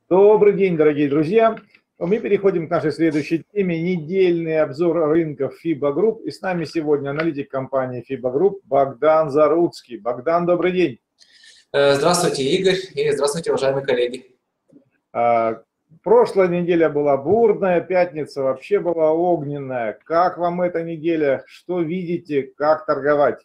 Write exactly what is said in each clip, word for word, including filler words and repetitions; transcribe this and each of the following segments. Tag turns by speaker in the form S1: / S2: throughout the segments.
S1: Добрый день, дорогие друзья. Мы переходим к нашей следующей теме. Недельный обзор рынков FIBA Group. И с нами сегодня аналитик компании FIBA Group Богдан Заруцкий. Богдан, добрый день.
S2: Здравствуйте, Игорь, и здравствуйте, уважаемые коллеги.
S1: Прошлая неделя была бурная, пятница вообще была огненная. Как вам эта неделя? Что видите? Как торговать?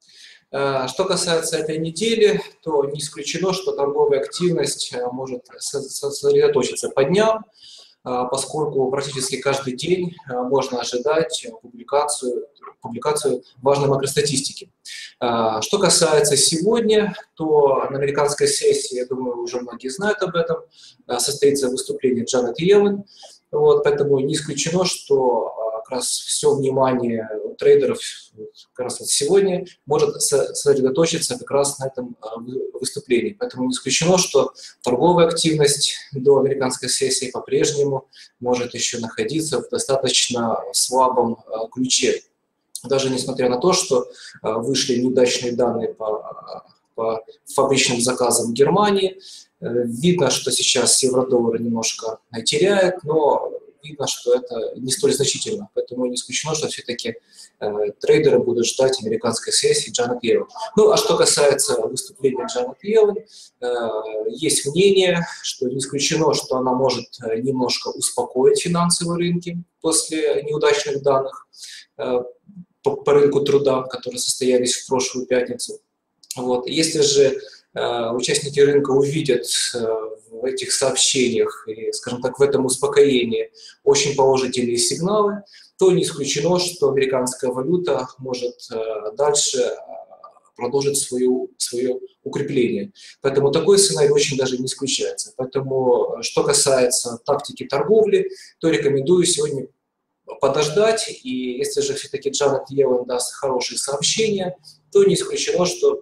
S2: Что касается этой недели, то не исключено, что торговая активность может сосредоточиться по дням, поскольку практически каждый день можно ожидать публикацию, публикацию важной макростатистики. Что касается сегодня, то на американской сессии, я думаю, уже многие знают об этом, состоится выступление Джанет Йеллен. Вот, поэтому не исключено, что как раз все внимание трейдеров как раз вот сегодня может сосредоточиться как раз на этом выступлении. Поэтому не исключено, что торговая активность до американской сессии по-прежнему может еще находиться в достаточно слабом ключе. Даже несмотря на то, что вышли неудачные данные по, по фабричным заказам Германии, видно, что сейчас евро-доллар немножко теряет, но видно, что это не столь значительно. Поэтому не исключено, что все-таки э, трейдеры будут ждать американской сессии Джанет Йеллен. Ну, а что касается выступления Джанет Йеллен, э, есть мнение, что не исключено, что она может немножко успокоить финансовые рынки после неудачных данных э, по, по рынку труда, которые состоялись в прошлую пятницу. Вот. Если же э, участники рынка увидят э, в этих сообщениях и, скажем так, в этом успокоении очень положительные сигналы, то не исключено, что американская валюта может э, дальше продолжить свою, свое укрепление. Поэтому такой сценарий очень даже не исключается. Поэтому, что касается тактики торговли, то рекомендую сегодня подождать, и если же все-таки Джанет Йеллен даст хорошие сообщения, то не исключено, что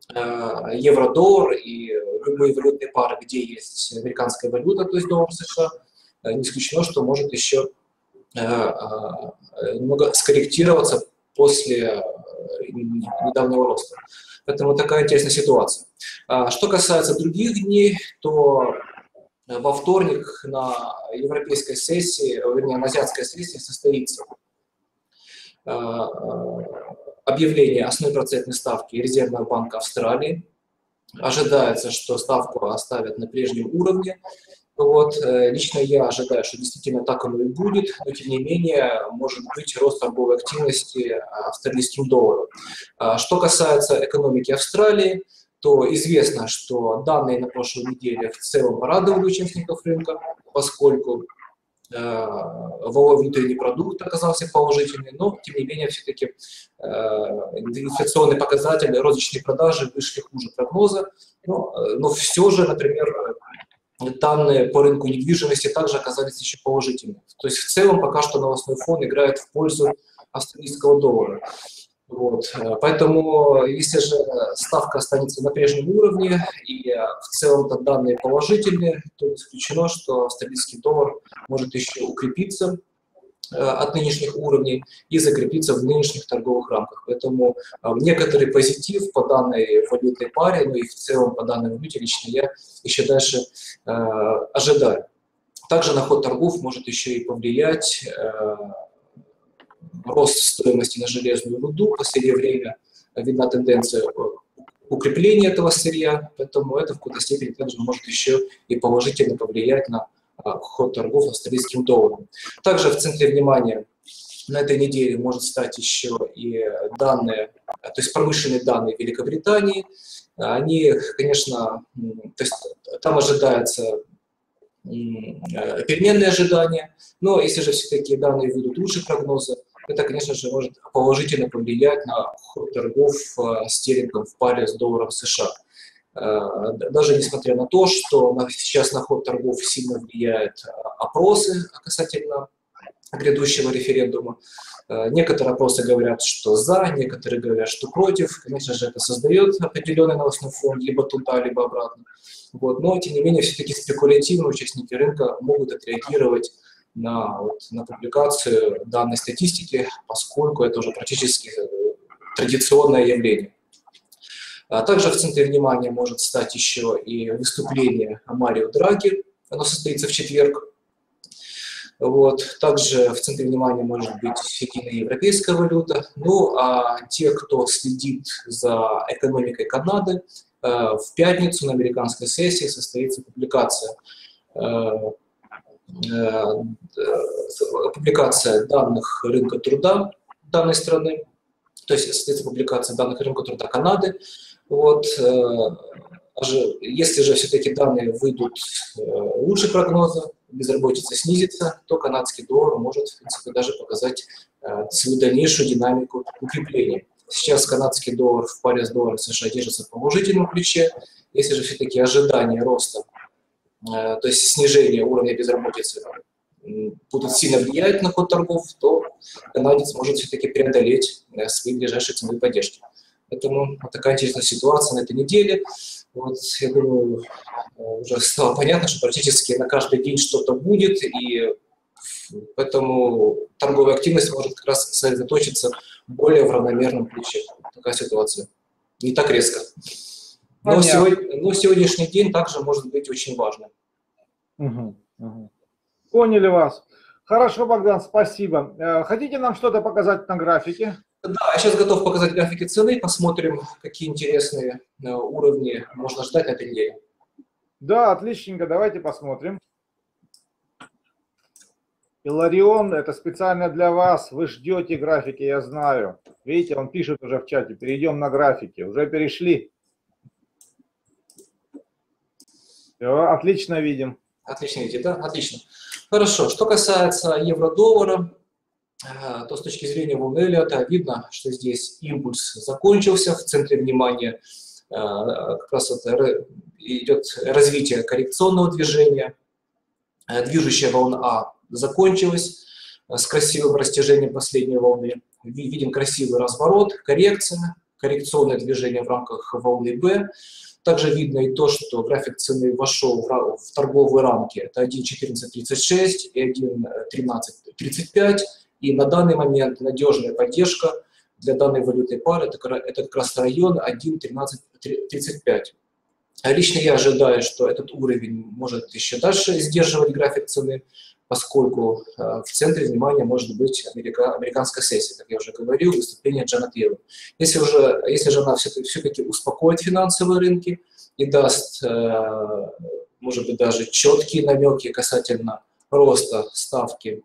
S2: евро-доллар и любые валютные пары, где есть американская валюта, то есть доллар США, не исключено, что может еще немного скорректироваться после недавнего роста. Поэтому такая интересная ситуация. Что касается других дней, то во вторник на европейской сессии, вернее, на азиатской сессии состоится объявление основной процентной ставки Резервного банка Австралии. Ожидается, что ставку оставят на прежнем уровне. Вот. Лично я ожидаю, что действительно так оно и будет, но тем не менее может быть рост торговой активности австралийским долларом. Что касается экономики Австралии, то известно, что данные на прошлой неделе в целом порадовали участников рынка, поскольку валовый внутренний продукт оказался положительный, но, тем не менее, все-таки э, инфляционные показатели, розничные продажи вышли хуже прогноза, но, но все же, например, данные по рынку недвижимости также оказались еще положительными. То есть в целом пока что новостной фон играет в пользу австралийского доллара. Вот. Поэтому, если же ставка останется на прежнем уровне и в целом-то данные положительные, то не исключено, что австралийский доллар может еще укрепиться от нынешних уровней и закрепиться в нынешних торговых рамках. Поэтому некоторый позитив по данной валютной паре, ну и в целом по данной валюте лично я еще дальше э, ожидаю. Также на ход торгов может еще и повлиять э, рост стоимости на железную руду. В последнее время видна тенденция укрепления этого сырья, поэтому это в какой-то степени также может еще и положительно повлиять на ход торгов австралийским долларом. Также в центре внимания на этой неделе может стать еще и данные, то есть промышленные данные Великобритании. Они, конечно, то есть там ожидается переменные ожидания, но если же все-таки данные выйдут лучше прогноза, это, конечно же, может положительно повлиять на ход торгов стерлингом в паре с долларом США. Даже несмотря на то, что сейчас на ход торгов сильно влияют опросы касательно грядущего референдума. Некоторые опросы говорят, что за, некоторые говорят, что против. Конечно же, это создает определенный новостной фон, либо туда, либо обратно. Вот. Но, тем не менее, все-таки спекулятивно участники рынка могут отреагировать на, вот, на публикацию данной статистики, поскольку это уже практически традиционное явление. Также в центре внимания может стать еще и выступление Марио Драги, оно состоится в четверг. Вот. Также в центре внимания может быть единая европейская валюта. Ну а те, кто следит за экономикой Канады, в пятницу на американской сессии состоится публикация, публикация данных рынка труда данной страны, то есть состоится публикация данных рынка труда Канады. Вот. Если же все-таки данные выйдут лучше прогноза, безработица снизится, то канадский доллар может, в принципе, даже показать свою дальнейшую динамику укрепления. Сейчас канадский доллар в паре с долларом США держится в положительном ключе. Если же все-таки ожидания роста, то есть снижение уровня безработицы, будут сильно влиять на ход торгов, то канадец может все-таки преодолеть свои ближайшие ценовые поддержки. Поэтому вот такая интересная ситуация на этой неделе. Вот, я думаю, уже стало понятно, что практически на каждый день что-то будет, и поэтому торговая активность может как раз сосредоточиться более в равномерном ключе. Такая ситуация. Не так резко. Но, сегодня, но сегодняшний день также может быть очень важным.
S1: Угу, угу. Поняли вас. Хорошо, Богдан, спасибо. Хотите нам что-то показать на графике?
S2: Да, я сейчас готов показать графики цены, посмотрим, какие интересные уровни можно ждать на этой неделе.
S1: Да, отличненько, давайте посмотрим. Иларион, это специально для вас, вы ждете графики, я знаю. Видите, он пишет уже в чате, перейдем на графики, уже перешли. Все, отлично видим.
S2: Отлично видите, да? Отлично. Хорошо, что касается евро-доллара, то с точки зрения волны Эллиота видно, что здесь импульс закончился, в центре внимания как раз это идет развитие коррекционного движения, движущая волна А закончилась с красивым растяжением последней волны, видим красивый разворот, коррекция, коррекционное движение в рамках волны Б. Также видно и то, что график цены вошел в торговые рамки, это один четырнадцать тридцать шесть и один тринадцать тридцать пять. И на данный момент надежная поддержка для данной валютной пары – это как раз район один тринадцать тридцать пять. Лично я ожидаю, что этот уровень может еще дальше сдерживать график цены, поскольку в центре внимания может быть америка, американская сессия, как я уже говорил, выступление Джанет Йеллен. Если, уже, если же она все-таки успокоит финансовые рынки и даст, может быть, даже четкие намеки касательно роста ставки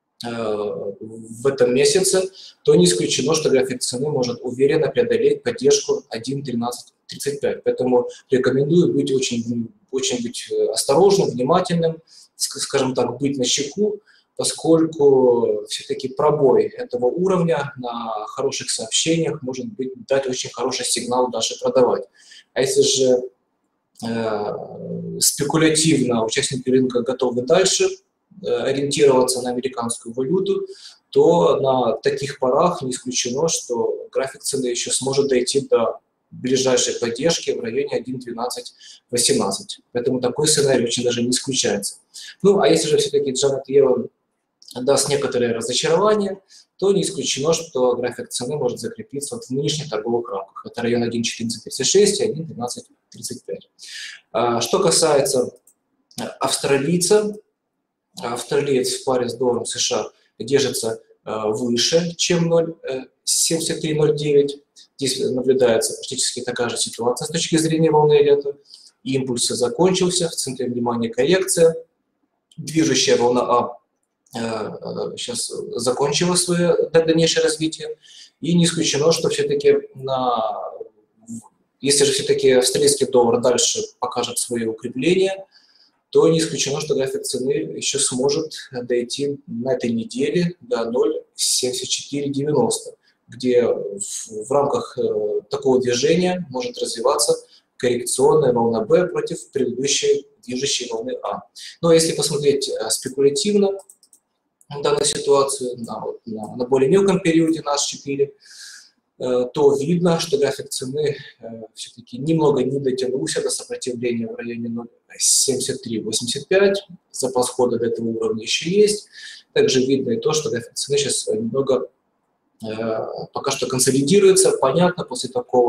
S2: в этом месяце, то не исключено, что график цены может уверенно преодолеть поддержку один тринадцать тридцать пять. Поэтому рекомендую быть очень, очень быть осторожным, внимательным, скажем так, быть начеку, поскольку все-таки пробой этого уровня на хороших сообщениях может быть, дать очень хороший сигнал дальше продавать. А если же э, спекулятивно участники рынка готовы дальше ориентироваться на американскую валюту, то на таких порах не исключено, что график цены еще сможет дойти до ближайшей поддержки в районе один двенадцать восемнадцать. Поэтому такой сценарий очень даже не исключается. Ну, а если же все-таки Джанет Йеллен даст некоторые разочарования, то не исключено, что график цены может закрепиться вот в нынешних торговых рамках. Это район один четырнадцать тридцать шесть и один двенадцать тридцать пять. Что касается австралийца, австралиец в паре с долларом США держится выше, чем ноль семьдесят три ноль девять. Здесь наблюдается практически такая же ситуация с точки зрения волны Эллиота. Импульс закончился, в центре внимания коррекция. Движущая волна А сейчас закончила свое дальнейшее развитие. И не исключено, что все-таки, на... если же все-таки австралийский доллар дальше покажет свое укрепление, то не исключено, что график цены еще сможет дойти на этой неделе до ноль семьдесят четыре девяносто, где в, в рамках э, такого движения может развиваться коррекционная волна Б против предыдущей движущей волны А. Но если посмотреть э, спекулятивно данную ситуацию на, на, на более мелком периоде на H четыре, э, то видно, что график цены э, все-таки немного не дотянулся до сопротивления в районе ноль семьдесят три восемьдесят пять. Запас хода до этого уровня еще есть. Также видно и то, что график цены сейчас немного пока что консолидируется. Понятно, после такого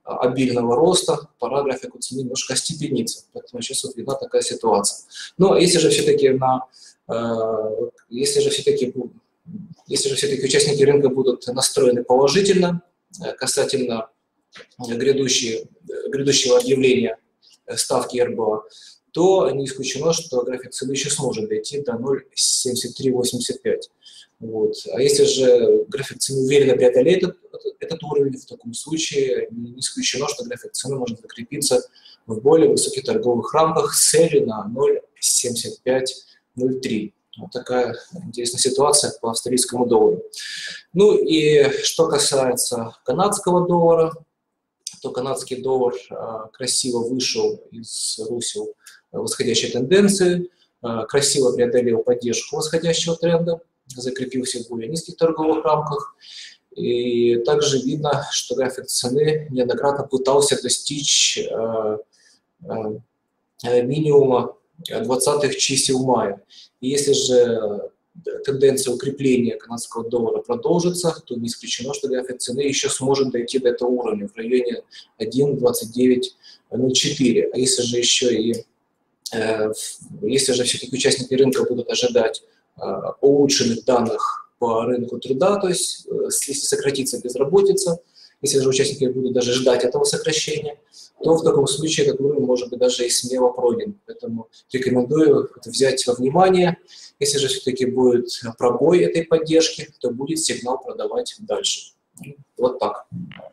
S2: обильного роста, пора графику цены немножко остепениться. Поэтому сейчас вот видна такая ситуация. Но если же все-таки на, э, если же все-таки, если же все-таки участники рынка будут настроены положительно э, касательно грядущей, грядущего объявления ставки эр бэ о, то не исключено, что график цены еще сможет дойти до ноль целых семьдесят три восемьдесят пять. Вот. А если же график цены уверенно преодолеет этот, этот уровень, в таком случае не исключено, что график цены может закрепиться в более высоких торговых рамках с целью на ноль целых семьдесят пять ноль три. Вот такая интересная ситуация по австралийскому доллару. Ну и что касается канадского доллара, то канадский доллар а, красиво вышел из русел восходящей тенденции, а, красиво преодолел поддержку восходящего тренда, закрепился в более низких торговых рамках. И также видно, что график цены неоднократно пытался достичь э, э, минимума двадцатых чисел мая. И если же тенденция укрепления канадского доллара продолжится, то не исключено, что график цены еще сможет дойти до этого уровня в районе один двадцать девять ноль четыре. А если же еще и э, если же все-таки участники рынка будут ожидать улучшенных данных по рынку труда, то есть если сократится безработица, если же участники будут даже ждать этого сокращения, то в таком случае этот уровень может быть даже и смело пройден. Поэтому рекомендую это взять во внимание. Если же все-таки будет пробой этой поддержки, то будет сигнал продавать дальше. Вот так.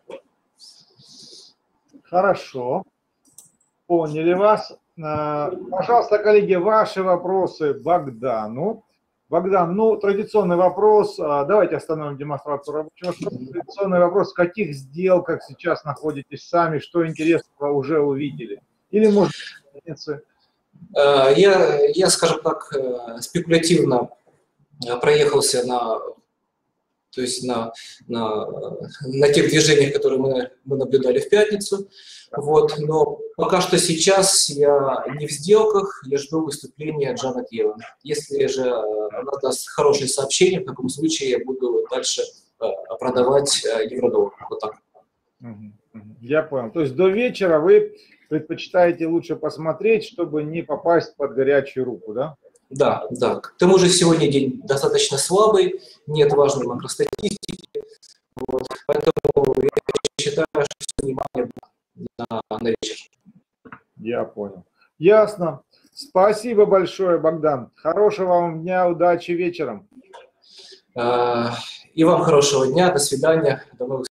S1: Хорошо. Поняли вас. Пожалуйста, коллеги, ваши вопросы Богдану. Богдан, ну, традиционный вопрос, давайте остановим демонстрацию рабочего стола. Традиционный вопрос, в каких сделках сейчас находитесь сами, что интересного уже увидели? Или, может быть,
S2: я, я, скажем так, спекулятивно проехался на, то есть на, на, на тех движениях, которые мы, мы наблюдали в пятницу. Вот, но пока что сейчас я не в сделках, я жду выступления Джанет Йеллен. Если же она даст хорошее сообщение, в таком случае я буду дальше продавать евро-доллар. Вот так.
S1: Я понял. То есть до вечера вы предпочитаете лучше посмотреть, чтобы не попасть под горячую руку, да?
S2: Да, да. К тому же сегодня день достаточно слабый, нет важной макростатистики. Вот, поэтому я считаю, что внимание На, на вечер.
S1: Я понял. Ясно. Спасибо большое, Богдан. Хорошего вам дня, удачи вечером.
S2: И вам хорошего дня, до свидания. До новых встреч.